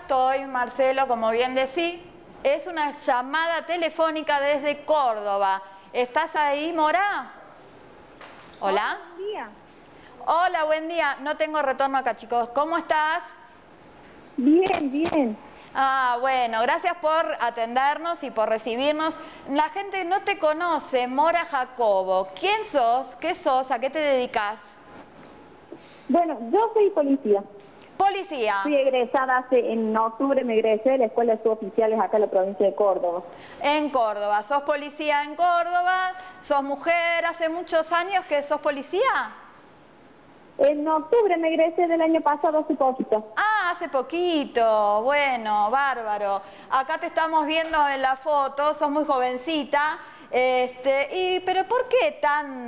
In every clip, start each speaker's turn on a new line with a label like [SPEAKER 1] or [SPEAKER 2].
[SPEAKER 1] estoy, Marcelo, como bien decís. Es una llamada telefónica desde Córdoba. ¿Estás ahí, Mora? ¿Hola?
[SPEAKER 2] Hola, buen día.
[SPEAKER 1] Hola, buen día. No tengo retorno acá, chicos. ¿Cómo estás?
[SPEAKER 2] Bien, bien.
[SPEAKER 1] Ah, bueno, gracias por atendernos y por recibirnos. La gente no te conoce, Mora Jacobo. ¿Quién sos? ¿Qué sos? ¿A qué te dedicas?
[SPEAKER 2] Bueno, yo soy policía.
[SPEAKER 1] Policía.
[SPEAKER 2] Fui egresada en octubre, me egresé de la Escuela de Suboficiales acá en la provincia de Córdoba.
[SPEAKER 1] En Córdoba. ¿Sos policía en Córdoba? ¿Sos mujer? ¿Hace muchos años que sos policía?
[SPEAKER 2] En octubre me egresé del año pasado, hace poquito.
[SPEAKER 1] Ah, hace poquito. Bueno, bárbaro. Acá te estamos viendo en la foto, sos muy jovencita. Pero ¿por qué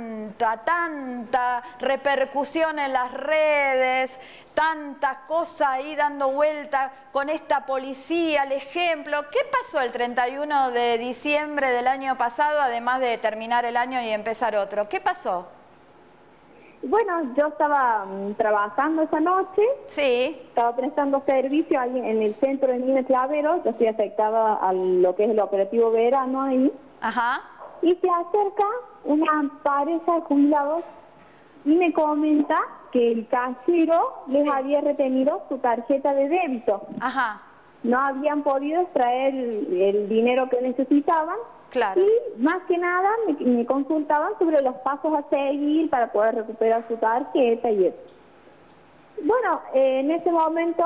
[SPEAKER 1] tanta repercusión en las redes? Tanta cosa ahí dando vuelta con esta policía, el ejemplo. ¿Qué pasó el 31 de diciembre del año pasado, además de terminar el año y empezar otro? ¿Qué pasó?
[SPEAKER 2] Bueno, yo estaba trabajando esa noche.
[SPEAKER 1] Sí.
[SPEAKER 2] Estaba prestando servicio ahí en el centro de Mina Clavero. Yo estoy afectada a lo que es el operativo verano ahí.
[SPEAKER 1] Ajá.
[SPEAKER 2] Y se acerca una pareja de jubilados y me comenta que el cajero les había retenido su tarjeta de débito.
[SPEAKER 1] Ajá.
[SPEAKER 2] No habían podido extraer el dinero que necesitaban.
[SPEAKER 1] Claro.
[SPEAKER 2] Y más que nada me consultaban sobre los pasos a seguir para poder recuperar su tarjeta y eso. Bueno, en ese momento,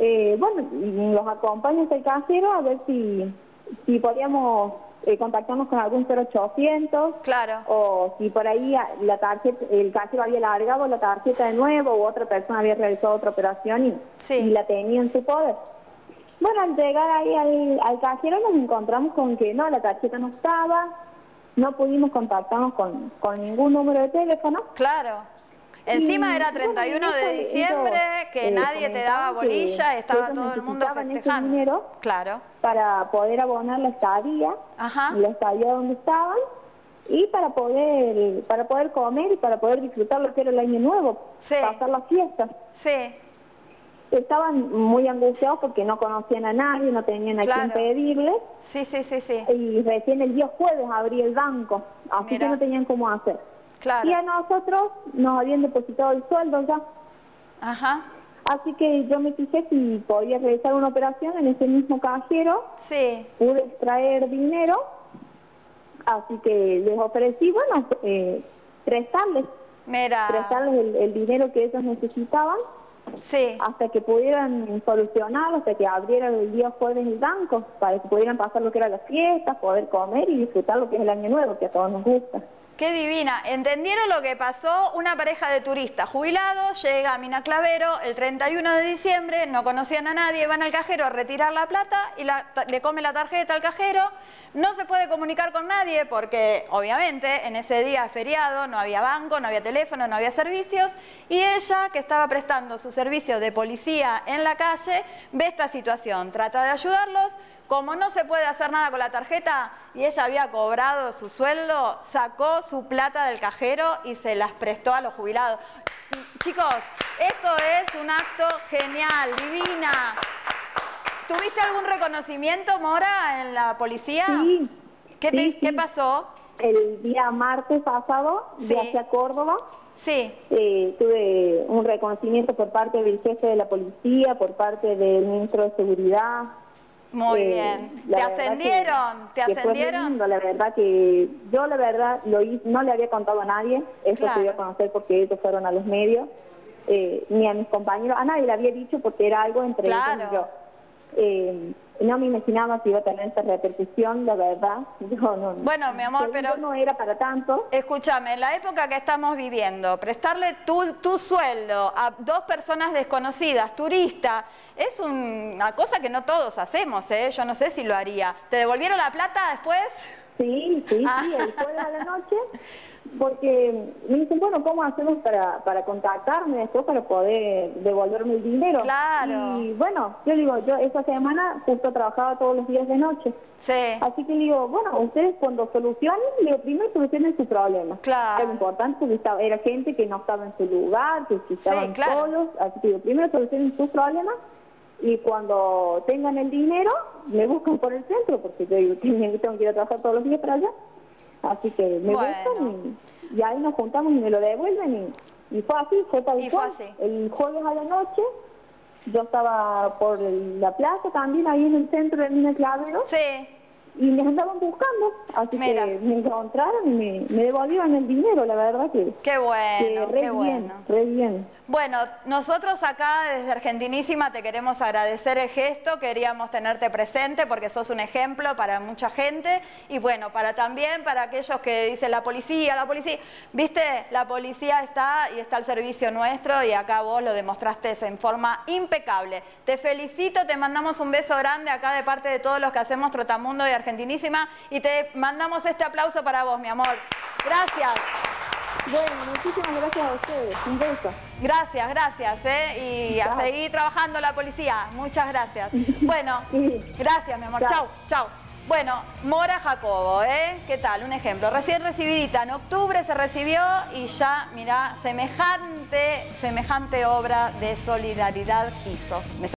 [SPEAKER 2] los acompaño hasta el cajero a ver si podíamos contactarnos con algún 0800.
[SPEAKER 1] Claro.
[SPEAKER 2] O si por ahí la tarjeta, el cajero había largado la tarjeta de nuevo u otra persona había realizado otra operación y la tenía en su poder. Bueno, al llegar ahí al cajero nos encontramos con que no, la tarjeta no estaba, no pudimos contactarnos con ningún número de teléfono.
[SPEAKER 1] Claro. Encima era 31 de diciembre, que nadie te daba bolilla, estaba todo el mundo festejando.
[SPEAKER 2] Ese dinero para poder abonar la estadía, la estadía donde estaban, y para poder comer y para poder disfrutar lo que era el año nuevo, pasar las fiestas.
[SPEAKER 1] Sí.
[SPEAKER 2] Estaban muy angustiados porque no conocían a nadie, no tenían a quién pedirle.
[SPEAKER 1] Sí.
[SPEAKER 2] Y recién el día jueves abría el banco, así que no tenían cómo hacer.
[SPEAKER 1] Claro.
[SPEAKER 2] Y a nosotros nos habían depositado el sueldo ya.
[SPEAKER 1] Ajá.
[SPEAKER 2] Así que yo me fijé si podía realizar una operación en ese mismo cajero.
[SPEAKER 1] Sí.
[SPEAKER 2] Pude extraer dinero, así que les ofrecí, prestarles el dinero que ellos necesitaban.
[SPEAKER 1] Sí.
[SPEAKER 2] Hasta que pudieran solucionarlo, hasta que abrieran el día jueves el banco, para que pudieran pasar lo que era la fiesta, poder comer y disfrutar lo que es el año nuevo, que a todos nos gusta.
[SPEAKER 1] Qué divina. ¿Entendieron lo que pasó? Una pareja de turistas jubilados llega a Mina Clavero el 31 de diciembre, no conocían a nadie, van al cajero a retirar la plata y le come la tarjeta al cajero. No se puede comunicar con nadie porque, obviamente, en ese día feriado no había banco, no había teléfono, no había servicios. Y ella, que estaba prestando su servicio de policía en la calle, ve esta situación, trata de ayudarlos. Como no se puede hacer nada con la tarjeta y ella había cobrado su sueldo, sacó su plata del cajero y se las prestó a los jubilados. Chicos, esto es un acto genial, divina. ¿Tuviste algún reconocimiento, Mora, en la policía?
[SPEAKER 2] Sí.
[SPEAKER 1] ¿Qué pasó?
[SPEAKER 2] El día martes pasado, viajé a Córdoba.
[SPEAKER 1] Sí.
[SPEAKER 2] Tuve un reconocimiento por parte del jefe de la policía, por parte del ministro de Seguridad.
[SPEAKER 1] Muy bien. ¿Te ascendieron? ¿Te ascendieron?
[SPEAKER 2] Fue lindo, la verdad que yo lo hice, no le había contado a nadie, eso se dio a conocer porque ellos fueron a los medios, ni a mis compañeros, a nadie le había dicho porque era algo entre ellos y yo. No me imaginaba que iba a tener esta repercusión, la verdad.
[SPEAKER 1] Bueno, mi amor, pero
[SPEAKER 2] no era para tanto.
[SPEAKER 1] Escúchame, en la época que estamos viviendo, prestarle tu sueldo a dos personas desconocidas, turistas, es una cosa que no todos hacemos, ¿eh? Yo no sé si lo haría. ¿Te devolvieron la plata después?
[SPEAKER 2] Sí, el jueves a la noche, porque me dicen, bueno, ¿cómo hacemos para contactarme después para poder devolverme el dinero?
[SPEAKER 1] Claro.
[SPEAKER 2] Y bueno, yo digo, yo esa semana justo trabajaba todos los días de noche.
[SPEAKER 1] Sí.
[SPEAKER 2] Así que digo, bueno, ustedes cuando solucionen, primero solucionen su problema.
[SPEAKER 1] Claro.
[SPEAKER 2] Era importante porque era gente que no estaba en su lugar, que estaban solos. Así que digo, primero solucionen sus problemas y cuando tengan el dinero, me buscan por el centro, porque yo tengo que ir a trabajar todos los días para allá. Así que me buscan y ahí nos juntamos y me lo devuelven y fue así, fue tal cual. El jueves a la noche yo estaba por la plaza también, ahí en el centro de Mina Clavero.
[SPEAKER 1] Sí.
[SPEAKER 2] Y me andaban buscando, así que me encontraron y me devolvieron el dinero, la verdad que...
[SPEAKER 1] Qué bueno,
[SPEAKER 2] re bien.
[SPEAKER 1] Bueno, nosotros acá desde Argentinísima te queremos agradecer el gesto, queríamos tenerte presente porque sos un ejemplo para mucha gente y bueno, también para aquellos que dicen la policía, viste, la policía está y está al servicio nuestro y acá vos lo demostraste en forma impecable. Te felicito, te mandamos un beso grande acá de parte de todos los que hacemos Trotamundo y Argentinísima y te mandamos este aplauso para vos, mi amor. Gracias.
[SPEAKER 2] Bueno, muchísimas gracias a ustedes. Un beso.
[SPEAKER 1] Gracias, y a seguir trabajando la policía. Muchas gracias. Bueno, gracias, mi amor. Chau. Bueno, Mora Jacobo, ¿qué tal? Un ejemplo. Recién recibidita, en octubre se recibió y ya, mirá, semejante obra de solidaridad hizo.